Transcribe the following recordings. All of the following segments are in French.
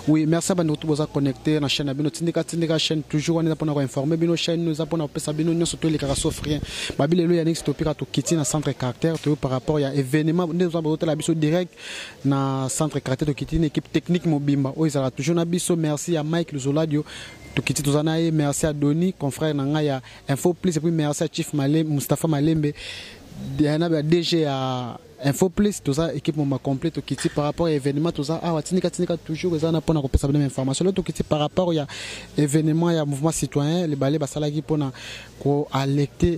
Oui, merci à nous tous vous connecter na chaîne bino tindika chaîne toujours on est pour nous informer bino chaîne nous pour nous pesa bino nous surtout les cas souffrir babile lo yanix topika to kiti na centre caractère to par rapport ya événement nous avons la biso direct na centre caractère to kiti une équipe technique mobimba o izala toujours na biso merci à Mike Luzoladio to kiti tozana ye merci à Doni confrère na nga ya Info Plus et puis merci à Chief Malem Mustafa Malembe Diana DG à Info Plus, tout ça, équipement complet, tout qui par rapport à l'événement, tout ça, ah, tinika toujours, ça n'a pas de ça information. Tout qui par rapport à l'événement, il y a mouvement citoyen, les balais, ça qui pour alerter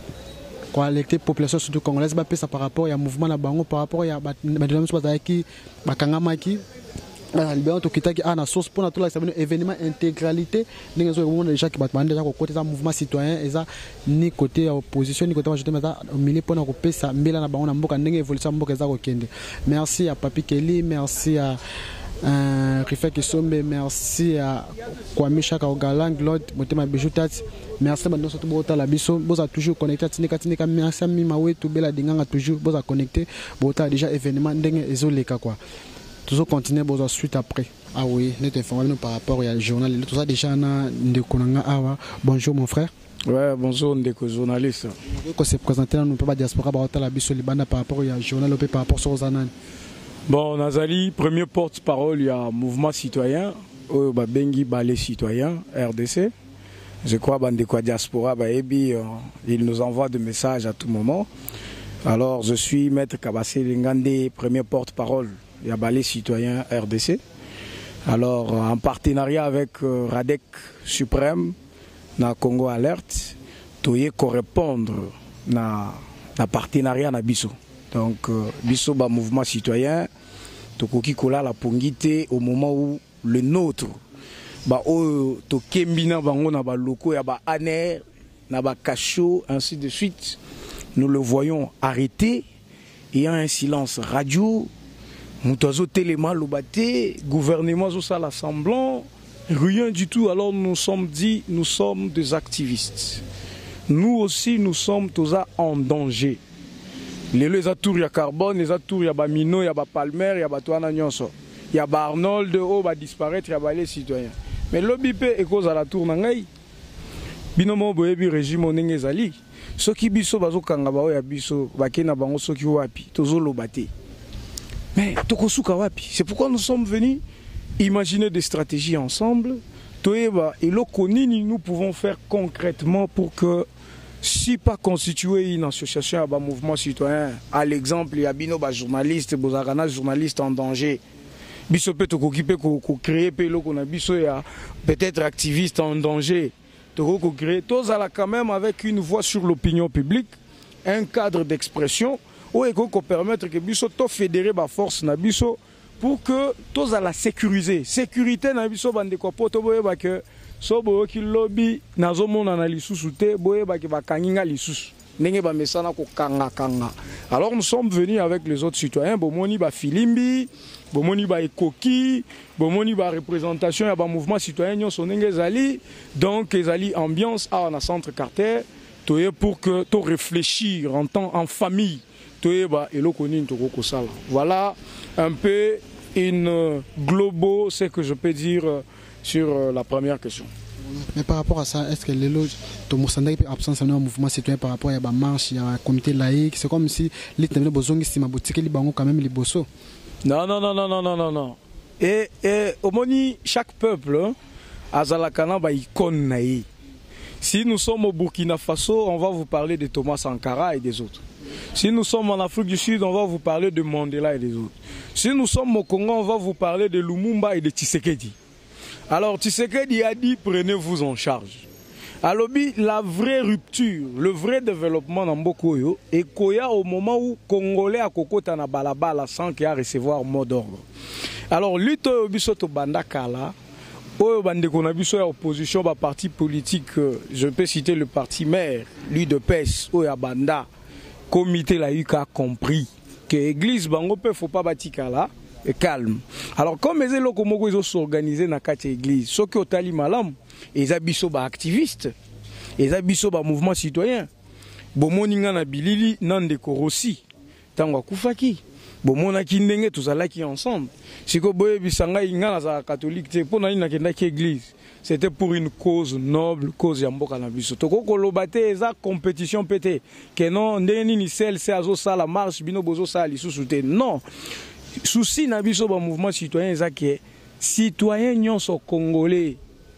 population surtout congolaise, ça par rapport à mouvement la bango, par rapport à qui, Bakangamaki. Alors, tout qui a na source pour tout événement intégralité les gens qui battent déjà côté ça mouvement citoyen et ça ni côté opposition ni côté majorité mais ça au milieu pour na ça mbela na bango na mboka ndenge évolution mboka za kokende. Merci à Papi Kelly, merci à Rifek Kisombe, merci à Kwame Chaka Ogalang Lord Motema Bijoutat. Merci à nous surtout bota la biso boza toujours connecté tinika merci à Mimawe to bela dinganga toujours boza connecté bota déjà événement ndenge ezoleka quoi. Toujours continuer besoin suite après. Ah oui, nous t'informons par rapport au journal. Tout ça déjà bonjour mon frère. Ouais, bonjour Ndeko journaliste. Quand c'est présenté nous peut pas diaspora par rapport à la biso libana par rapport au journal par rapport sur Zanan. Bon, Nazali, premier porte-parole, il y a mouvement citoyen, Bengi Balé citoyen RDC. Je crois que diaspora il nous envoie des messages à tout moment. Alors, je suis maître Kabassé Lingande, premier porte-parole. Il y a Balai Citoyen RDC. Alors, en partenariat avec Radec Suprême, na Congo Alert, il faut répondre na partenariat na Bisso. Donc, Bisso, ba mouvement citoyen, tokoki kola la pongité au moment où le nôtre, ba o to kembina bango na ba loko ya ba aner, na ba kacho, ainsi de suite. Nous le voyons arrêté, il y a un silence radio. Moutazo téléma lobaté, gouvernement sous l'assemblant, rien du tout. Alors nous sommes dit, nous sommes des activistes. Nous aussi, nous sommes tous en danger. Les atours, il y a carbone, les atours, il y a Bamino, il y a Palmer, il y a Batouana Nyonso. Il y a Arnold, oh, va disparaître, il y a les citoyens. Mais l'OBP est cause à la tour nangai. Binomo boebi régime onengezali. Ce qui biso bazo kangaba ya biso, bakena bango soki wapi, tozo lobaté. Mais c'est pourquoi nous sommes venus imaginer des stratégies ensemble. Et nous pouvons faire concrètement pour que, si pas constituer une association à un mouvement citoyen, à l'exemple, il y a bino journaliste, journaliste en danger. Biso peut créer peut-être activiste en danger. Tous quand même avec une voix sur l'opinion publique, un cadre d'expression. Il faut permettre que Bisso fédérer la force na Bisso pour que tous à la sécuriser. Sécurité na Bisso bande ko poto boye ba que so boye ki lobby na zo mona na lisusu te boye ba ki ba kanginga lisusu. Ndenge ba mesana ko kanga. Alors nous sommes venus avec les autres citoyens, bomoni ba Filimbi, bomoni ba Ekoki, bomoni ba représentation ya ba mouvement citoyen nyonso ndenge ezali. Donc ezali ambiance à na centre carter pour que to réfléchir en famille. Voilà un peu une globo, ce que je peux dire sur la première question. Mais par rapport à ça, est-ce que les loges, absence de mouvement citoyen par rapport à la marche, il y a un comité laïque, c'est comme si les ténèbres besoin si ma boutique les bangos quand même les bossos. Non. Et au moni chaque peuple a zalakana ba icône naï. Si nous sommes au Burkina Faso, on va vous parler de Thomas Sankara et des autres. Si nous sommes en Afrique du Sud, on va vous parler de Mandela et des autres. Si nous sommes au Congo, on va vous parler de Lumumba et de Tshisekedi. Alors Tshisekedi a dit, prenez-vous en charge. Alors la vraie rupture, le vrai développement dans Bokoyo, est Koya au moment où Congolais à Kokota na balabala sans qu'il y a recevoir mot d'ordre. Alors lutte au bisoto bandakala. Au bandeko opposition ba parti politique, je peux citer le parti maire, l'UDPS, au Yabanda, comité la UK a compris que l'église bango peut faut pas batika là et calme. Alors comme les lokomoko ils s'organiser na kati église, ceux qui ont tali malam, ils abisso ba activistes, ils abisso ba mouvement citoyen. Bomoninga na bilili nandeko Rossi, tangwa kufaki. Bon, mon aki ndenge tout ça là qui ensemble. Si ko boye bisanga inga na catholique te pour na nakenda ki église. C'était pour une cause noble, cause ya mboka na biso. Toko kolobate eza compétition pété. Que non ndeni ni sel c'est azo ça la marche bino bozo ça lisusu te. Non. Souci na biso ba mouvement citoyen eza que citoyen nyonso congolais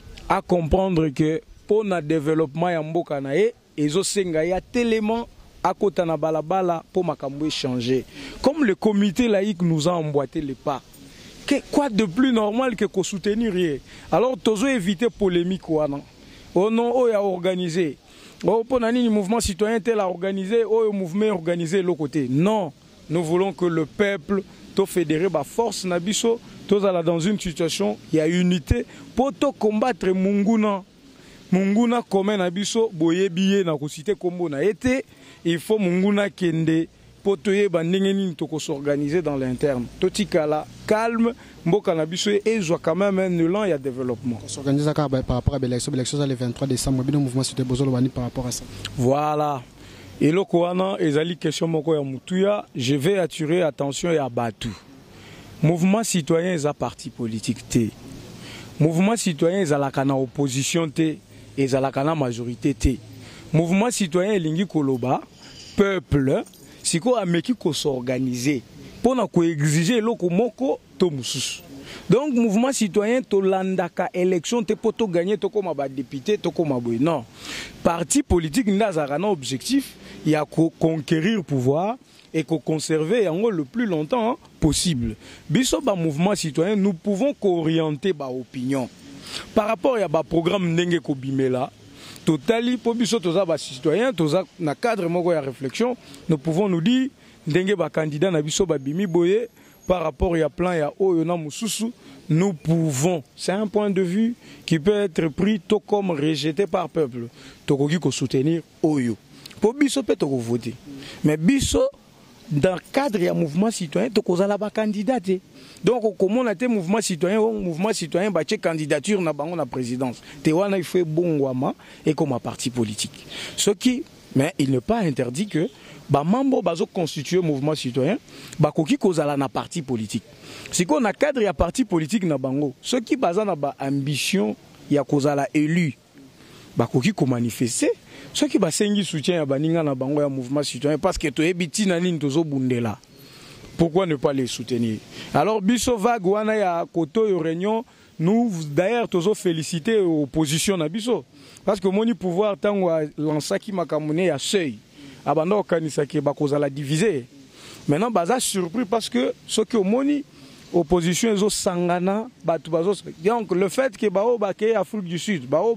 à comprendre que pour le développement ya mboka na e ezo senga ya tellement à côté na balabala pour makambo changer. Comme le comité laïque nous a emboîté les pas. Quoi de plus normal que qu'on soutenir rien. Alors tozo éviter polémique wana. Oh non, oh a organisé. Oh pour nani mouvement citoyen tel a organisé, oh mouvement organisé l'autre côté. Non, nous voulons que le peuple to fédérer ba force na biso, tous alla dans une situation il y a unité pour to combattre munguna. Munguna comme na biso boyebiye na ko cité kombo na été, il faut munguna kende pour toye bandengeni to ko s'organiser dans l'interne. Totikala calme, mboka na biso et joie quand même un élan il y a développement. S'organiser par rapport à l'élection le 23 décembre, bien mouvement c'était besoin par rapport à ça. Voilà. Et le Koana, ezali question moko ya mutuya, je vais attirer attention à Batu. Mouvement citoyen est un parti politique té. Mouvement citoyen est à la opposition té et à la majorité té. Mouvement citoyen est lingi koloba, peuple, si ko ameki ko s'organiser pour na ko exiger loko moko to mususu. Donc mouvement citoyen to landaka élection te poto gagner to comme ba député to comme boy. Non. Parti politique n'azara un objectif, il y a conquérir pouvoir et conserver le plus longtemps possible. Biso ba mouvement citoyen nous pouvons qu'orienter ba opinion. Par rapport à ba programme ndenge ko bimela totali po biso toza ba citoyen toza na cadre moko ya réflexion, nous pouvons nous dire ndenge ba candidat na biso ba bimi boye par rapport à plan ya oyo na mususu, nous pouvons, c'est un point de vue qui peut être pris tout comme rejeté par peuple. Tokoki ko soutenir oyo. Pour biso peut toko voter. Mais biso dans le cadre du mouvement citoyen toko za la ba candidat. Donc comment on a été mouvement citoyen ba candidature na bango na présidence. Te wana il fait bongwama et comme un parti politique. Ce qui mais il n'est pas interdit que ba membre bazo constituer mouvement citoyen ba koki kozala na parti politique. Si qu'on a cadre ya parti politique na bango, ceux qui baza na ba ambition ya kozala élu ba koki ko manifester, ceux qui ba sengi soutien ya baninga na bango ya mouvement citoyen parce que to ebiti na nini tozo bundela. Pourquoi ne pas les soutenir? Alors biso vague wana ya koto yo réunion, nous d'ailleurs tozo féliciter opposition na biso parce que moni pouvoir tango lansaki makamune ya seuil. Abando kanisa ki bakoza la diviser. Maintenant baza surpris parce que ce que moni opposition ezo sangana batu bazo donc le fait que bao baké Afrique du Sud bao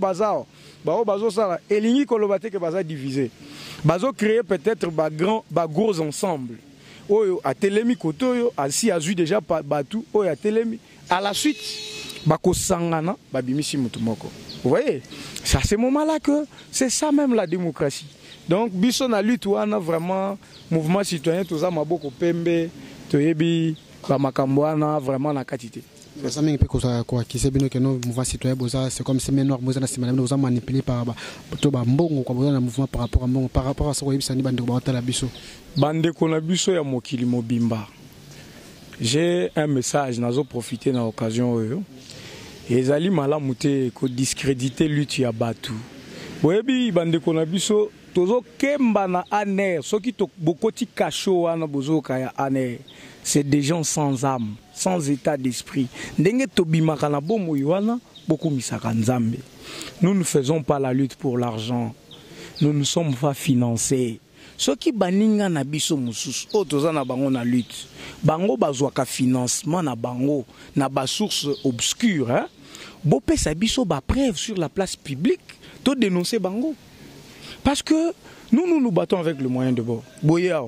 bazo sala elingi kolobate que baza diviser. Bazo créer peut-être ba gros ensemble. Oyo a telemi kotoyo asi azu déjà batu oyo a telemi à la suite bako sangana babimisi mutu moko. Vous voyez? C'est à ce moment-là que c'est ça même la démocratie. Donc, biso na lutte wana vraiment mouvement citoyen toza maboko pembe toyebi ba makambo wana vraiment na quantité. Ça même peut quoi qui c'est bien que nous mouvement citoyen boza c'est comme si menor boza na simana nous manipulé par to ba mbongo kwa boza na mouvement par rapport à mbongo par rapport à ça ko yebisa ni bande ko batala biso. Bande ko na biso ya mokili mobimba. J'ai un message nazo profiter na occasion oyo. Ezali malamu te ko discréditer lutte ya batu. Boyebi bande ko na biso tozo kemba na aner, ceux qui to bokoti kacho wana bozo kaya aner, c'est des gens sans âme, sans état d'esprit. Ndenge tobimaka na bomo wana beaucoup misaka nzambe. Nous ne faisons pas la lutte pour l'argent. Nous ne sommes pas financés. Ceux qui baninga na biso mususu, o toza na bango na lutte. Bango bazwaka financement na bango na ba source obscure, hein. Bopé sa biso ba preuve sur la place publique, to dénoncer bango. Parce que nous battons avec le moyen de bord. Boyao,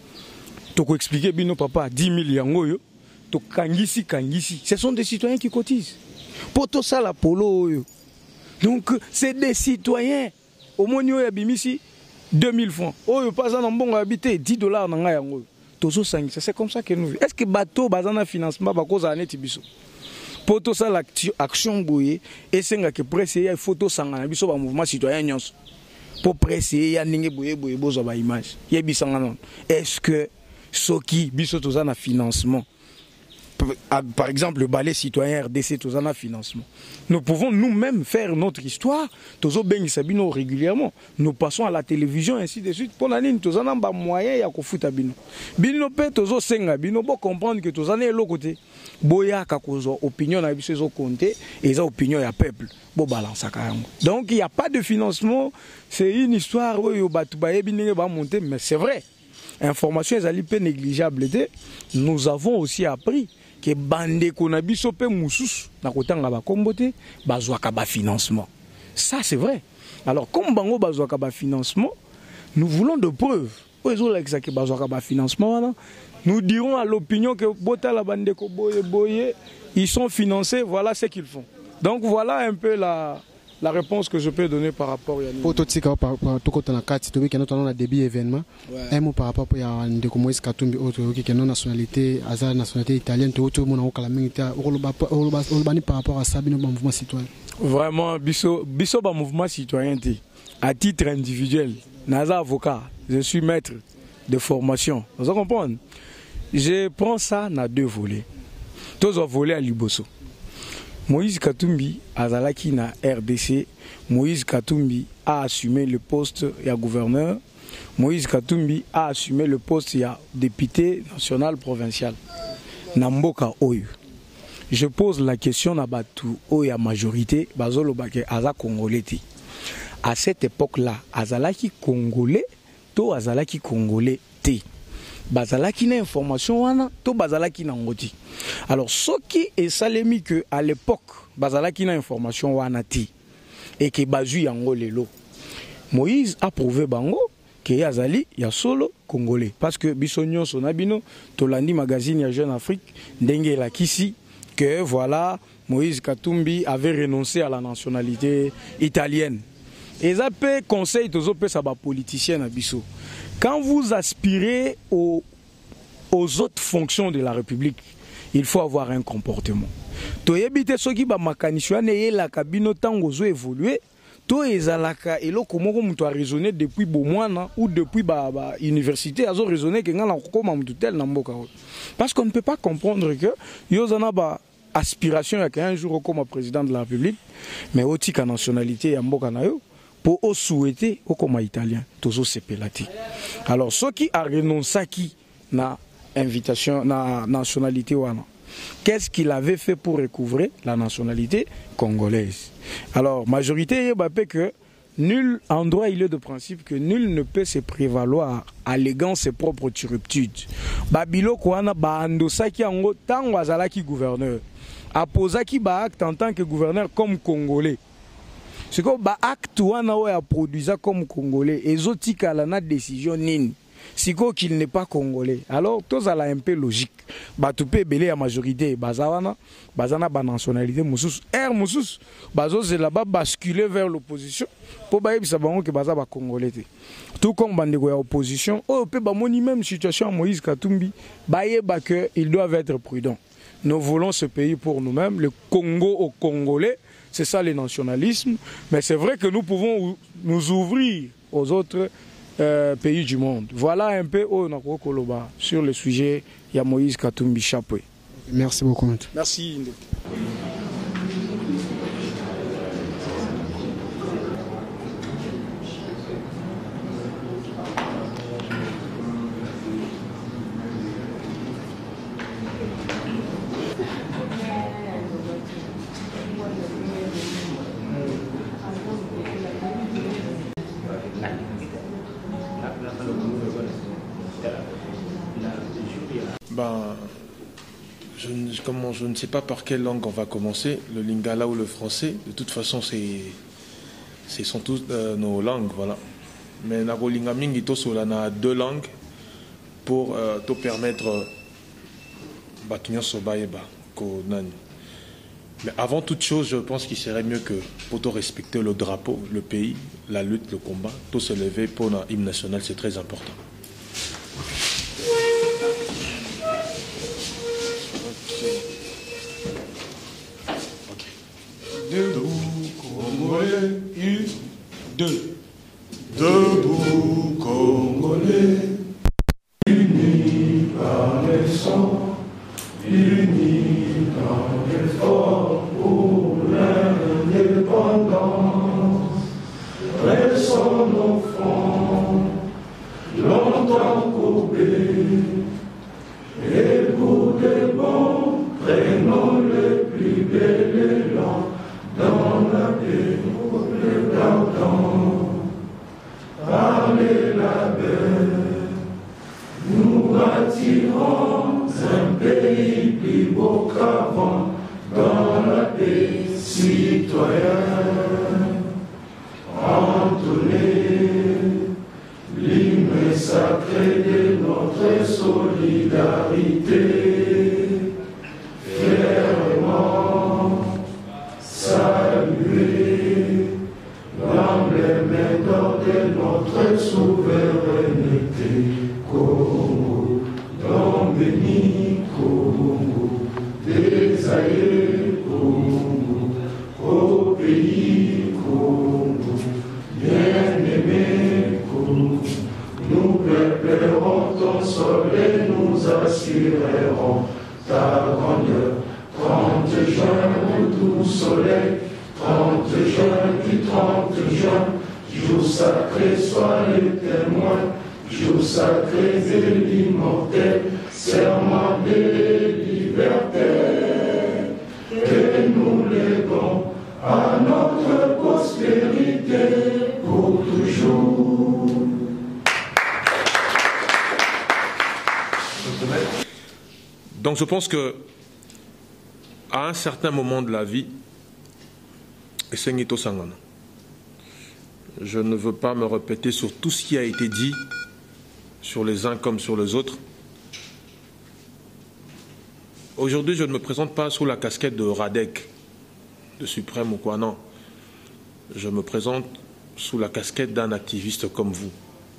tu peux expliquer bien papa 10 000 yango to kangisi. Ce sont des citoyens qui cotisent. Pour tout ça la polo. Donc c'est des citoyens. Au moins yo yabimisi 2000 francs. Oh pas ça bon habiter 10 dollars na yango. Tozo sangi. C'est comme ça que nous vivons. Est-ce que bateau bazana financement ba cause aneti biso? Pour tout ça l'action boye et senga que presse ya photo sanga na biso ba mouvement citoyen nyonso. Pour presser, il y a une image. Est-ce que Soki, biso tozana financement. Par exemple, le ballet citoyen RDC, tozana financement. Nous pouvons nous-mêmes faire notre histoire. Tozo bengi sabino régulièrement. Nous passons à la télévision, ainsi de suite. Pour l'année, tozana ba moyen ya kofuta bino. Bino pe tozo senga bino bo comprendre que tozana elo côté. Boya kakozo opinion na biso zo compter et za opinion ya peuple. Bo balance kayango. Donc il y a pas de financement. C'est une histoire où yo batu ba yebi ba monter, mais c'est vrai. Information est peu négligeable. Nous avons aussi appris que bande konabiso pe mususu na kotanga ba kombote bazwaka ba financement. Ça c'est vrai. Alors comme bango bazwaka ba financement, nous voulons de preuves. Nous dirons à l'opinion que bota la bande ko boye ils sont financés, voilà ce qu'ils font. Donc voilà un peu la réponse que je peux donner par rapport à pour tout ce qui est un début événement, un mot par rapport à Moïse Katumbi, qui est non nationalité, nationalité italienne, tout le monde par rapport à ça, mouvement citoyen. Vraiment, biso mouvement citoyen, à titre individuel, naza avocat, je suis maître de formation. Vous comprenez? Je prends ça dans deux volets. Tous ont volé à Liboso. Moïse Katumbi azalaki na RDC. Moïse Katumbi a assumé le poste de gouverneur. Moïse Katumbi a assumé le poste de député national provincial. Namboka Oyo. Je pose la question à Batu Oya majorité, Bazolo Bake Aza Congolais. À cette époque-là, azalaki Congolais, to azalaki Congolais T. Bazalaki na information wana to bazalaki na ngoti. Alors ce qui est salemi que à l'époque bazalaki na information wana ti et que bazu yango lelo. Moïse a prouvé bango que yazali ya solo congolais parce que bisonyo sonabino tolandi magazine ya Jeune Afrique ndenge la kisi que voilà Moïse Katumbi avait renoncé à la nationalité italienne. Et ça peut conseil tozo pe sa ba politicien na biso. Quand vous aspirez aux autres fonctions de la République, il faut avoir un comportement. To yebite soki ba makanisho ne yela kabino tango zo évoluer, to ezalaka eloko moko muto a raisonner depuis bomwana ou depuis ba université azo raisonner que ngala kokoma mutu tel na mboka. Parce qu'on ne peut pas comprendre que yozana ba aspiration ya qu'un jour comme président de la République, mais otika nationalité ya mboka na yo. Pour souhaiter au comme italien, toujours c'est pelati. Alors ceux qui a renoncé na invitation na nationalité wana, qu'est-ce qu'il avait fait pour recouvrer la nationalité congolaise? Alors majorité yebapé que nul endroit il est de principe que nul ne peut se prévaloir alléguant ses propres turpitudes. Babilo kwana ba andosaki ango tango azalaki gouverneur. Aposaki ba acte en tant que gouverneur comme congolais. C'est que ba acte wana a produit comme congolais et zotika la na décision nini. C'est qu'il n'est pas congolais. Alors tout ça là un peu logique. Ba tu peux belé la majorité bazawana bazana ba nationalité musus musus bazo c'est là-bas basculer vers l'opposition pour ba yebisa bango que baza ba congolais. Tout comme bandeko ya opposition, peut ba moni même situation Moïse Katumbi, ba yeba que ils doivent être prudents. Nous voulons ce pays pour nous-mêmes, le Congo aux Congolais. C'est ça le nationalisme, mais c'est vrai que nous pouvons nous ouvrir aux autres pays du monde. Voilà un peu sur le sujet de Moïse Katumbi Chapwe. Merci beaucoup. Merci. Je ne sais pas par quelle langue on va commencer, le lingala ou le français. De toute façon, ce sont toutes nos langues, voilà. Mais nako lingamingi to na deux langues pour te permettre batunyo sobaeba ko nani. Mais avant toute chose, je pense qu'il serait mieux que pour te respecter le drapeau, le pays, la lutte, le combat, tout se lever pour l'hymne national, c'est très important. Debout, Congolais, une, deux. Debout, Congolais, unis dans la paix, le pardon, parler la paix. Nous bâtirons un pays plus beau qu'avant, dans la paix citoyenne. Entonner l'hymne sacré de notre solidarité. Fièrement saluer l'emblème d'or de notre souveraineté. Congo, dans béni Congo, des aïeux Congo, au pays Congo, bien-aimé Congo, nous préparerons ton soleil, nous assurerons ta grandeur. 30 juin, doux soleil, 30 juin, du 30 juin, jour sacré, sois le témoin. Jour sacré de l'immortel, serment de liberté, que nous léguons à notre postérité pour toujours. Donc je pense que à un certain moment de la vie, je ne veux pas me répéter sur tout ce qui a été dit sur les uns comme sur les autres. Aujourd'hui, je ne me présente pas sous la casquette de Radek, de Suprême ou quoi, non. Je me présente sous la casquette d'un activiste comme vous.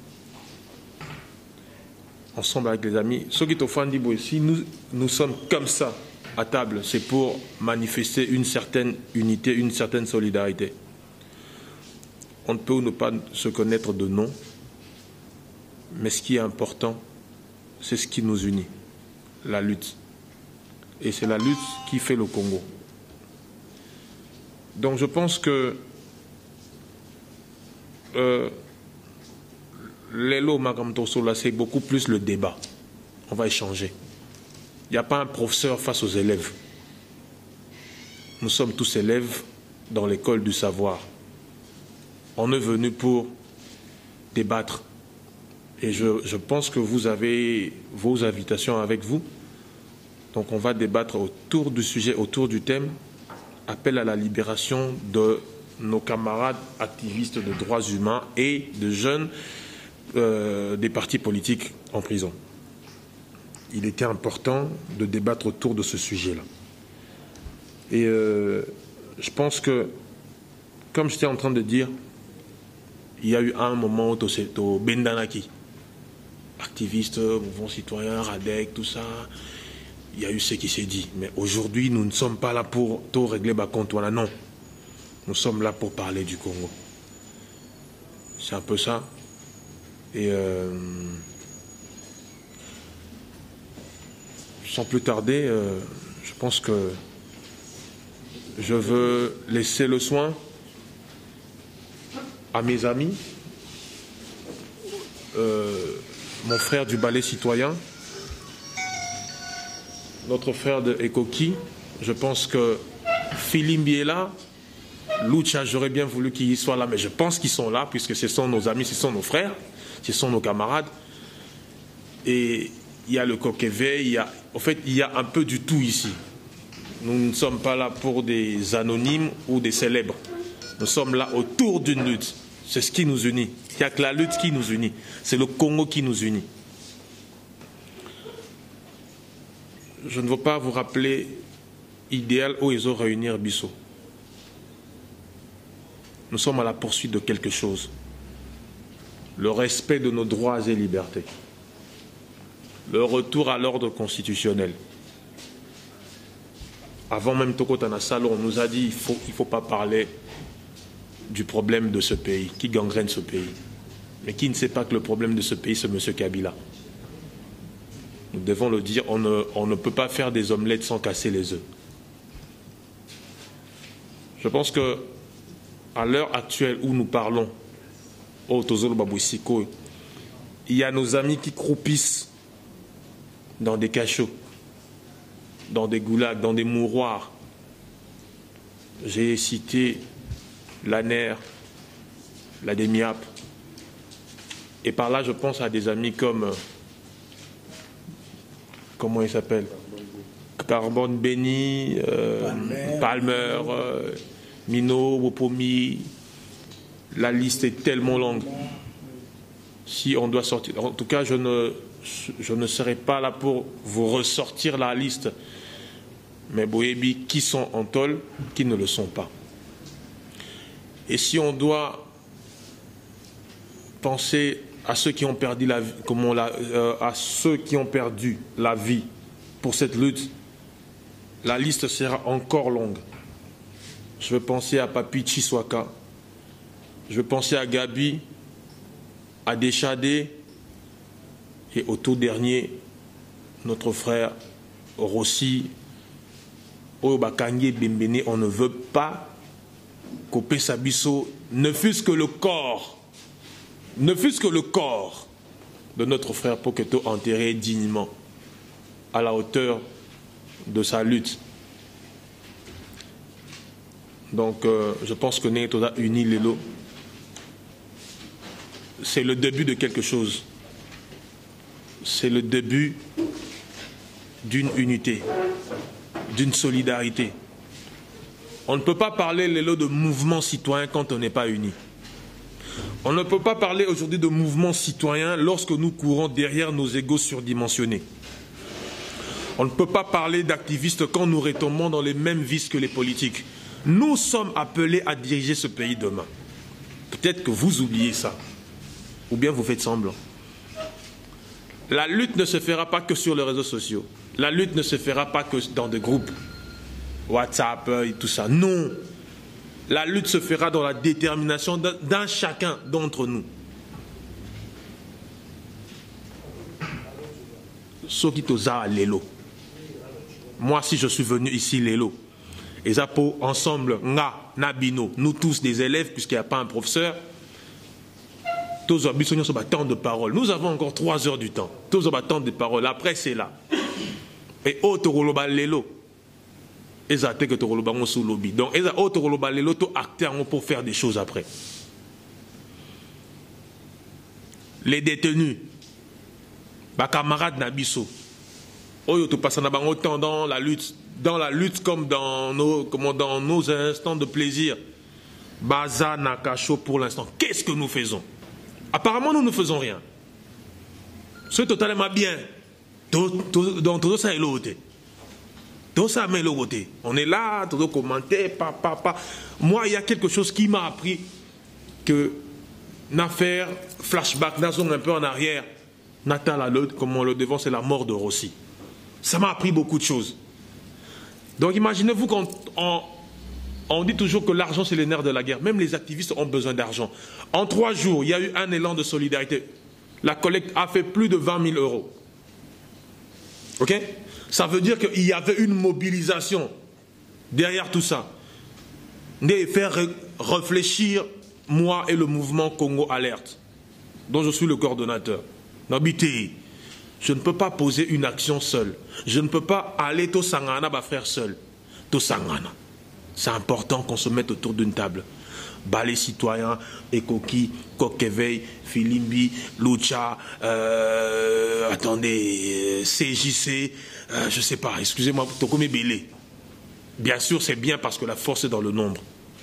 Ensemble avec les amis. Ceux qui t'offrent dit, si nous sommes comme ça à table, c'est pour manifester une certaine unité, une certaine solidarité. On ne peut ou ne pas se connaître de nom, mais ce qui est important, c'est ce qui nous unit, la lutte. Et c'est la lutte qui fait le Congo. Donc je pense que l'élo Magamtoso, c'est beaucoup plus le débat. On va échanger. Il n'y a pas un professeur face aux élèves. Nous sommes tous élèves dans l'école du savoir. On est venu pour débattre. Et je pense que vous avez vos invitations avec vous. Donc on va débattre autour du sujet, autour du thème, appel à la libération de nos camarades activistes de droits humains et de jeunes des partis politiques en prison. Il était important de débattre autour de ce sujet-là. Et je pense que, comme j'étais en train de dire, il y a eu un moment au Bendanaki, activistes, mouvement citoyen, Radek, tout ça, il y a eu ce qui s'est dit. Mais aujourd'hui, nous ne sommes pas là pour tout régler Bakontouana, non. Nous sommes là pour parler du Congo. C'est un peu ça. Et sans plus tarder, je pense que je veux laisser le soin à mes amis, mon frère du ballet citoyen, notre frère de Ekoki. Je pense que Philimbi est là. Lucha, j'aurais bien voulu qu'ils soient là, mais je pense qu'ils sont là, puisque ce sont nos amis, ce sont nos frères, ce sont nos camarades. Et il y a le Kokeve, en fait, il y a un peu du tout ici. Nous ne sommes pas là pour des anonymes ou des célèbres. Nous sommes là autour d'une lutte. C'est ce qui nous unit. Il n'y a que la lutte qui nous unit. C'est le Congo qui nous unit. Je ne veux pas vous rappeler idéal où ils ont réuni Bissot. Nous sommes à la poursuite de quelque chose. Le respect de nos droits et libertés. Le retour à l'ordre constitutionnel. Avant même Tokotana Salon, on nous a dit qu'il ne faut pas parler du problème de ce pays, qui gangrène ce pays. Mais qui ne sait pas que le problème de ce pays, c'est M. Kabila. Nous devons le dire, on ne peut pas faire des omelettes sans casser les œufs. Je pense que à l'heure actuelle où nous parlons, au Tozolo Babouissiko, il y a nos amis qui croupissent dans des cachots, dans des goulags, dans des mouroirs, j'ai cité l'ANER, la DEMIAP, et par là je pense à des amis comme, comment il s'appelle, Carbone Béni, Palmer, Mino, Wopomi. La liste est tellement longue. Si on doit sortir, en tout cas je ne serai pas là pour vous ressortir la liste, mais Boyebi qui sont en tôle, qui ne le sont pas. Et si on doit penser à ceux qui ont perdu la vie, à ceux qui ont perdu la vie pour cette lutte, la liste sera encore longue. Je veux penser à Papi Chiswaka, je veux penser à Gabi, à Deschadé, et au tout dernier, notre frère Rossi, Oyobakangi Bembene. On ne veut pas qu'Opé Sabiso, ne fût-ce que le corps, de notre frère Poketo enterré dignement, à la hauteur de sa lutte. Donc, je pense que Nétoda uni Lelo, c'est le début de quelque chose. C'est le début d'une unité, d'une solidarité. On ne peut pas parler, Lelo, de mouvement citoyen quand on n'est pas uni. On ne peut pas parler aujourd'hui de mouvement citoyen lorsque nous courons derrière nos égos surdimensionnés. On ne peut pas parler d'activistes quand nous retombons dans les mêmes vices que les politiques. Nous sommes appelés à diriger ce pays demain. Peut-être que vous oubliez ça. Ou bien vous faites semblant. La lutte ne se fera pas que sur les réseaux sociaux. La lutte ne se fera pas que dans des groupes WhatsApp et tout ça. Non. La lutte se fera dans la détermination d'un chacun d'entre nous. Sokitoza Lelo. Moi, si je suis venu ici, Lelo, et Zapo, ensemble, Nga, Nabino, nous tous des élèves, puisqu'il n'y a pas un professeur, tous les temps de parole. Nous avons encore 3 heures du temps. Tous les temps de parole. Après, c'est là. Et autre roloba Lelo. Et ça que tu sous lobby. Donc, et ça autre roloba Lelo, tu acteur pour faire des choses après. Les détenus, ma camarade Nabiso, Oyo tu passes autant dans la lutte comme dans nos instants de plaisir. Baza Nakacho pour l'instant. Qu'est-ce que nous faisons? Apparemment, nous ne faisons rien. C'est totalement bien. Donc, tout ça est l'autre. Tout ça est l'autre. On est là, tout le commenter, Moi, il y a quelque chose qui m'a appris que l'affaire flashback, dans un peu en arrière, Natal, comme on le devant, c'est la mort de Rossi. Ça m'a appris beaucoup de choses. Donc, imaginez-vous on dit toujours que l'argent, c'est le nerf de la guerre. Même les activistes ont besoin d'argent. En 3 jours, il y a eu un élan de solidarité. La collecte a fait plus de 20 000 euros. OK? Ça veut dire qu'il y avait une mobilisation derrière tout ça. De faire réfléchir, moi et le mouvement Congo Alerte, dont je suis le coordonnateur. Nabité, je ne peux pas poser une action seule. Je ne peux pas aller to Sangana, ma frère seul. To Sangana. C'est important qu'on se mette autour d'une table. Balai citoyens, Ekoki, Kokeveil, Filimbi, Lucha, CJC, je ne sais pas, excusez-moi, Tokome Belé. Bien sûr, c'est bien parce que la force est dans le nombre.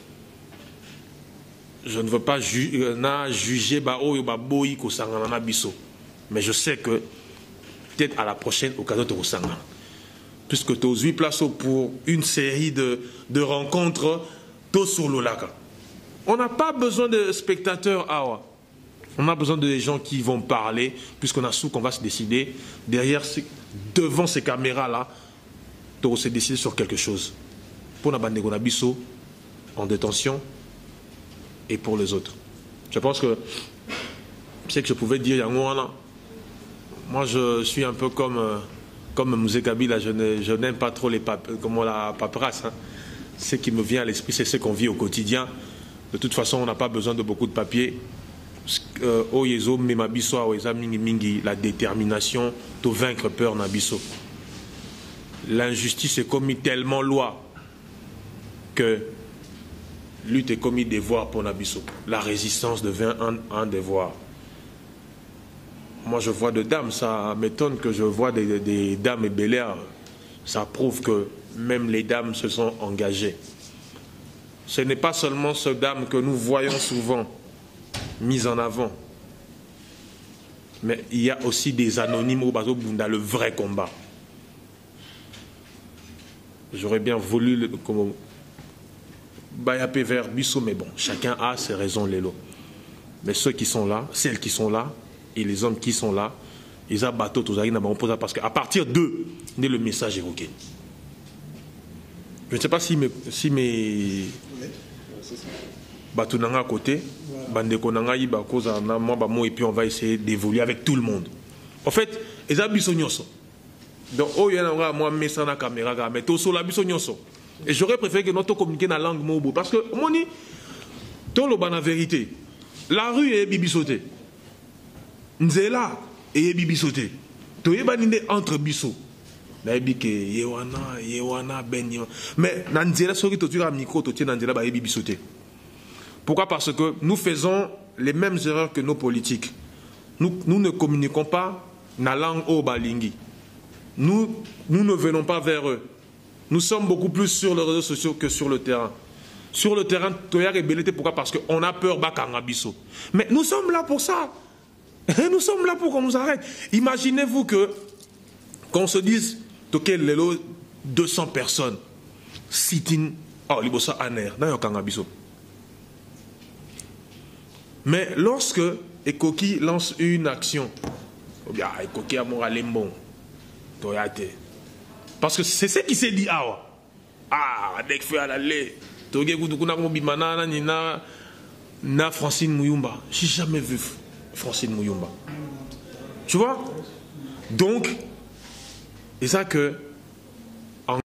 Je ne veux pas juger Bao Yobaboyi Kosangana Biso. Mais je sais que peut-être à la prochaine occasion de Kosangana. Puisque tu as 8 places pour une série de rencontres, tout sur le lac. On n'a pas besoin de spectateurs. On a besoin de gens qui vont parler, puisqu'on a su qu'on va se décider. Devant ces caméras-là, on s'est décidé sur quelque chose. Pour la bande de Bisso, en détention, et pour les autres. Je pense que c'est que je pouvais dire, moi je suis un peu comme Mouzé Kabila, je n'aime pas trop la paperasse. Ce qui me vient à l'esprit, c'est ce qu'on vit au quotidien. De toute façon, on n'a pas besoin de beaucoup de papiers. La détermination de vaincre peur Nabiso. L'injustice est commise tellement loi que lutte est comme un devoir pour Nabiso. La résistance devient un devoir. Moi, je vois des dames, ça m'étonne que je vois des dames et Bel-Air. Ça prouve que même les dames se sont engagées. Ce n'est pas seulement ces dames que nous voyons souvent mises en avant, mais il y a aussi des anonymes au bateau dans le vrai combat. J'aurais bien voulu comme Bayapé vers Bissot, mais bon, chacun a ses raisons, Lélo. Mais ceux qui sont là, celles qui sont là, et les hommes qui sont là, ils ont bateau tous parce qu'à partir d'eux, n'est le message évoqué. Je ne sais pas si mes bateaux à côté, et puis on va essayer d'évoluer avec tout le monde. En fait, ils ont Bissot. Donc, il y a moi, mais ça na caméra, mais tout la Bissot. Et j'aurais préféré que nous communiquions dans la langue Mobo. Parce que, moi, tout le la vérité, la rue est bibisoté. Nzela est bibisoté. Tout est entre Bissot. Yewana, Ben. Mais, Nzela, ce qui est un micro, tout est Nzela, est bibisoté. Pourquoi? Parce que nous faisons les mêmes erreurs que nos politiques. Nous ne communiquons pas dans la langue au balingi. Nous ne venons pas vers eux. Nous sommes beaucoup plus sur les réseaux sociaux que sur le terrain. Sur le terrain, pourquoi? Parce qu'on a peur Bakangabiso. Mais nous sommes là pour ça. Nous sommes là pour qu'on nous arrête. Imaginez-vous qu'on se dise, les 200 personnes, sitting, libosa aner, dans Kangabiso. Mais lorsque Ekoki lance une action, Ekoki a moral bon. Parce que c'est ce qui s'est dit. Dès que fait à l'aller, na Francine Mouyumba. J'ai jamais vu Francine Mouyumba. Tu vois? Donc, c'est ça que